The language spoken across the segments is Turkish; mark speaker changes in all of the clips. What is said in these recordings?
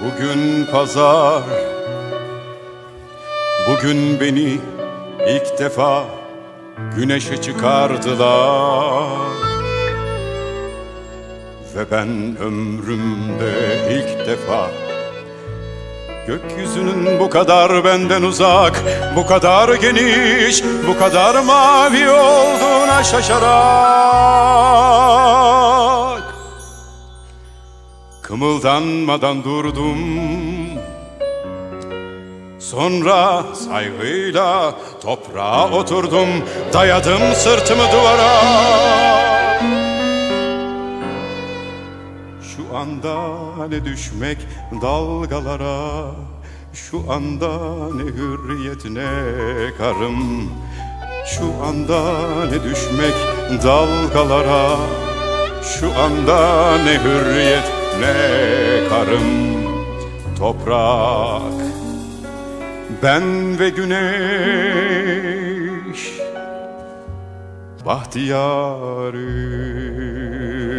Speaker 1: Bugün pazar, bugün beni ilk defa güneşe çıkardılar. Ve ben ömrümde ilk defa gökyüzünün bu kadar benden uzak, bu kadar geniş, bu kadar mavi olduğuna şaşarak kımıldanmadan durdum. Sonra saygıyla toprağa oturdum, dayadım sırtımı duvara. Şu anda ne düşmek dalgalara, şu anda ne hürriyet ne karım. Şu anda ne düşmek dalgalara, şu anda ne hürriyet ne karım. Toprak, ben ve güneş, bahtiyarım.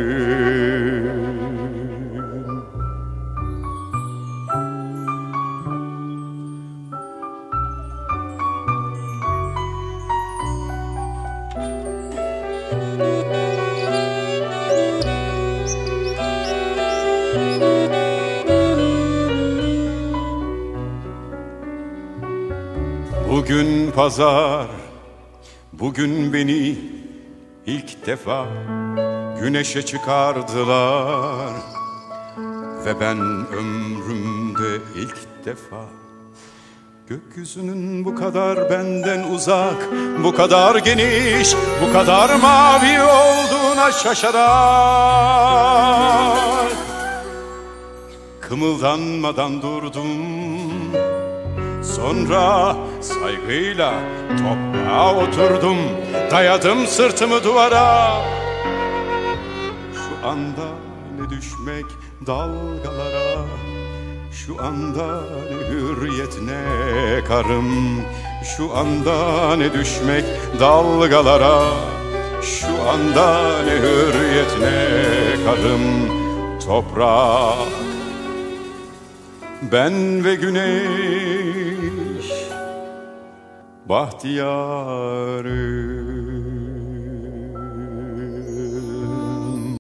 Speaker 1: Bugün pazar, bugün beni ilk defa güneşe çıkardılar. Ve ben ömrümde ilk defa gökyüzünün bu kadar benden uzak, bu kadar geniş, bu kadar mavi olduğuna şaşarak kımıldanmadan durdum. Sonra saygıyla toprağa oturdum, dayadım sırtımı duvara. Şu anda ne düşmek dalgalara, şu anda ne hürriyet ne karım. Şu anda ne düşmek dalgalara, şu anda ne hürriyet ne karım. Toprak, ben ve güneş, bahtiyarım.